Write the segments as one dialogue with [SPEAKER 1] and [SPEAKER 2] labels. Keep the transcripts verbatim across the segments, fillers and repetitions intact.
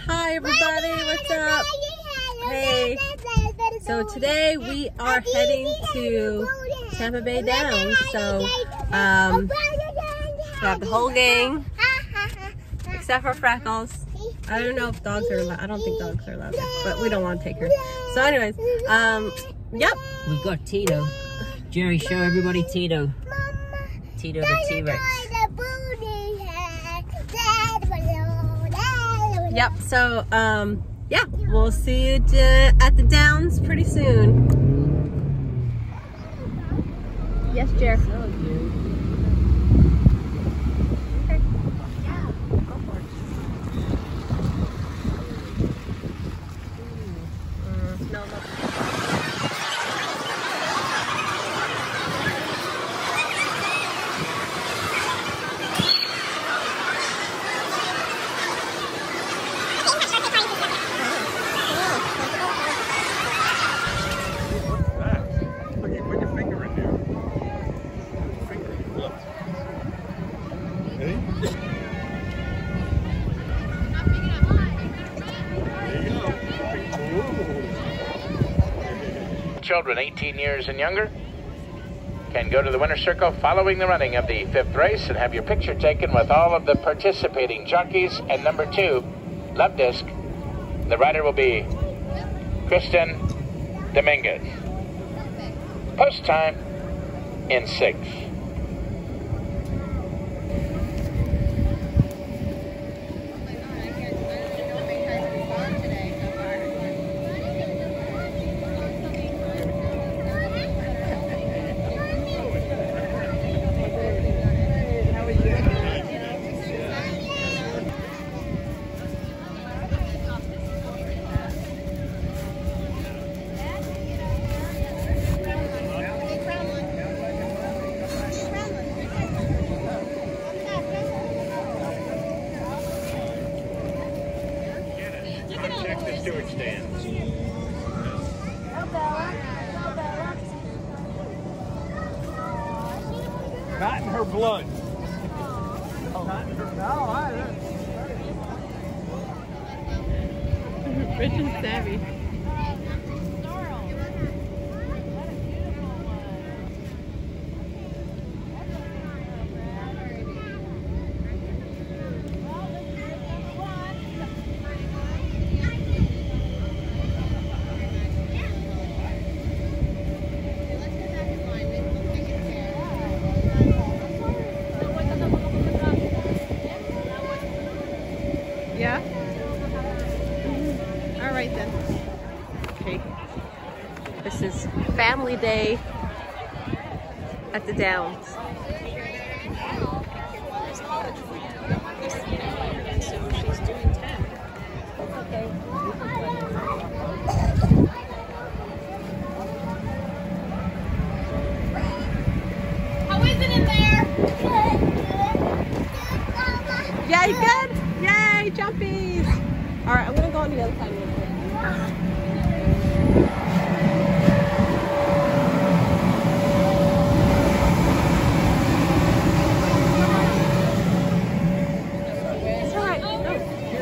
[SPEAKER 1] hi everybody, what's up? Hey, so today we are heading to Tampa Bay Downs. So um, we have the whole gang, except for Freckles. I don't know if dogs are allowed. I don't think dogs are allowed there, but we don't want to take her. So anyways, um, yep.
[SPEAKER 2] We got Tito. Jerry, show everybody Tito. Tito the T-Rex.
[SPEAKER 1] Yep, so, um, yeah, we'll see you at the Downs pretty soon. Yes, Jer.
[SPEAKER 2] So good.
[SPEAKER 1] Okay. Yeah, go for it. Mm, smell lovely.
[SPEAKER 3] Children eighteen years and younger can go to the winner's circle following the running of the fifth race and have your picture taken with all of the participating jockeys. And number two, love disc, the rider will be Kristen Dominguez. Post time in six. Steward stands. Not in her blood. Oh. Not in her. No, I.
[SPEAKER 1] Rich and savvy. Yeah? Mm-hmm. All right then. Okay. This is family day at the Downs. So she's doing ten. Okay.
[SPEAKER 4] How is it in there?
[SPEAKER 1] Yeah, you good? Yay, jumpies! All right, I'm gonna go on the other side real quick. It's all right. No.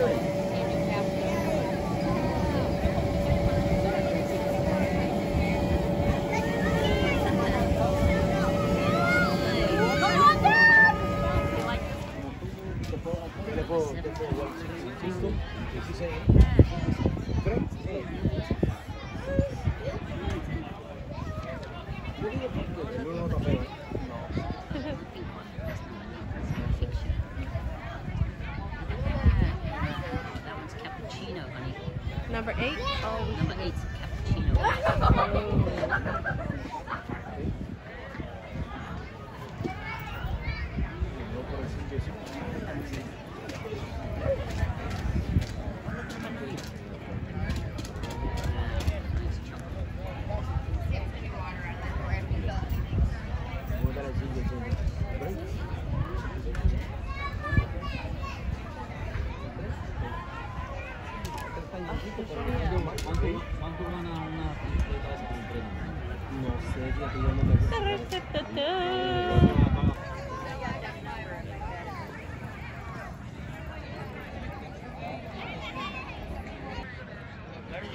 [SPEAKER 2] That one's cappuccino, honey.
[SPEAKER 1] Number eight? Oh,
[SPEAKER 2] Number eight's cappuccino. ¿Cuánto gana una pintura de compré? No sé, fíjate, yo no me gusta.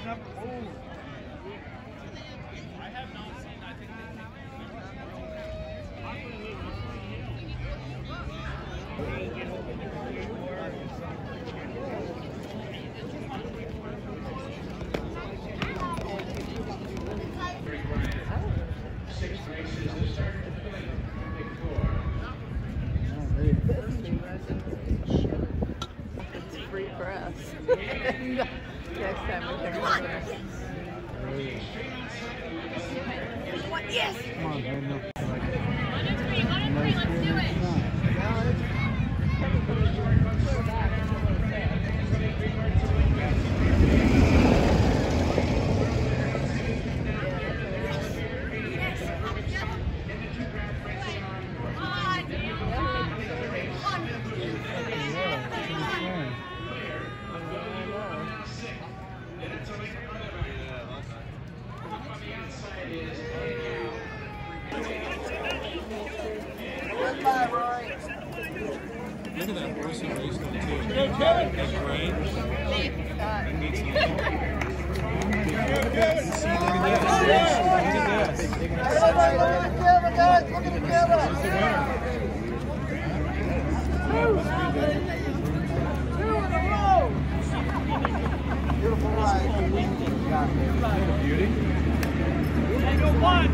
[SPEAKER 1] It's free for us. Next time we're there. What? Yes!
[SPEAKER 5] Come on, man. No.
[SPEAKER 4] One and three, one and three, let's do it.
[SPEAKER 5] Look at that horse he raced on too. That's right. That needs some help. See, look at this. Look at this.
[SPEAKER 6] Everybody look at the camera, guys. Look at the camera.
[SPEAKER 5] He's the winner.
[SPEAKER 6] Two in a row. Beautiful ride.
[SPEAKER 5] Beauty.
[SPEAKER 4] Go one.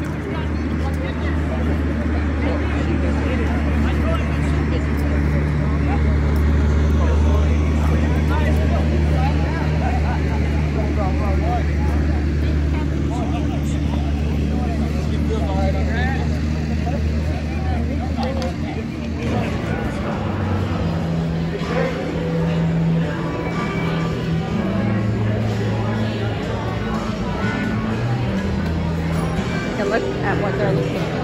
[SPEAKER 1] And look at what they're looking for.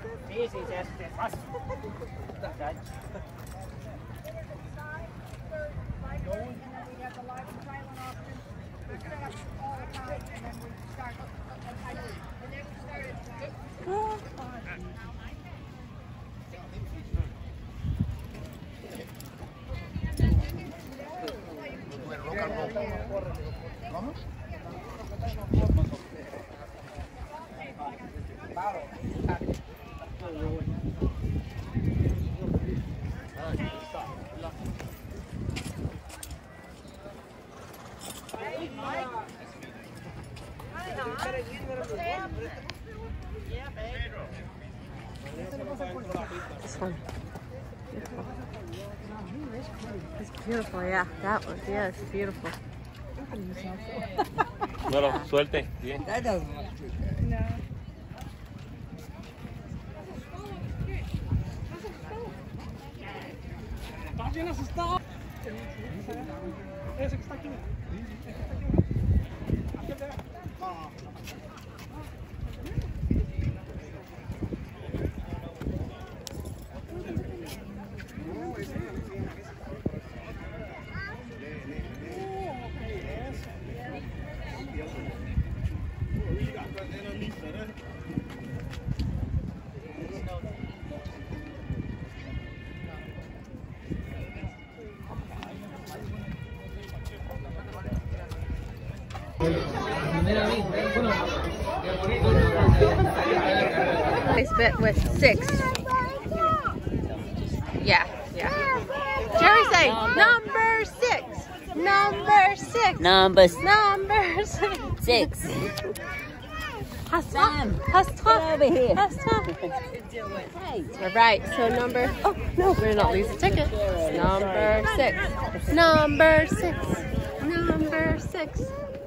[SPEAKER 2] Easy, just fast.
[SPEAKER 1] This one. Beautiful. It's beautiful, yeah. That one, yeah, it's beautiful.
[SPEAKER 5] No, no, suelte. Bien.
[SPEAKER 6] That doesn't look too bad. No. ¿Estás bien asustado? Ese que está aquí. Ese que está aquí. Aquel de... No.
[SPEAKER 1] Nice bet with six. Yeah, yeah. Jerry say number six. Number six.
[SPEAKER 2] Number
[SPEAKER 1] Number six.
[SPEAKER 2] six.
[SPEAKER 1] Hassan. Hassan.
[SPEAKER 2] Over here.
[SPEAKER 1] Hassan. All right, so number, oh no, we're not losing ticket. Number six. Number six. Number six.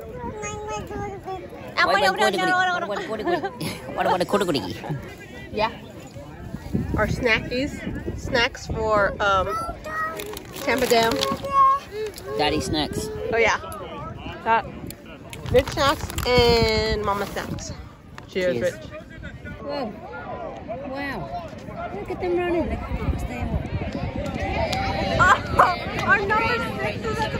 [SPEAKER 1] Yeah. Our snackies, snacks for um, Tampa Dam.
[SPEAKER 2] Daddy snacks.
[SPEAKER 1] Oh yeah, that Rich snacks and Mama snacks. Cheers,
[SPEAKER 2] Cheers.
[SPEAKER 1] Rich.
[SPEAKER 2] Whoa. Wow. Look at them running. Look, stay up.
[SPEAKER 1] Oh, our number six is at the